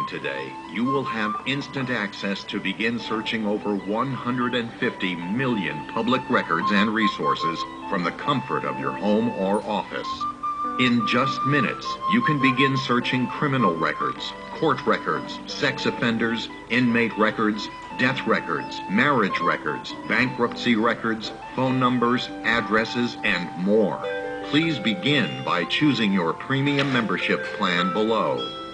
in today, you will have instant access to begin searching over 150 million public records and resources from the comfort of your home or office. In just minutes, you can begin searching criminal records, court records, sex offenders, inmate records, death records, marriage records, bankruptcy records, phone numbers, addresses, and more. Please begin by choosing your premium membership plan below.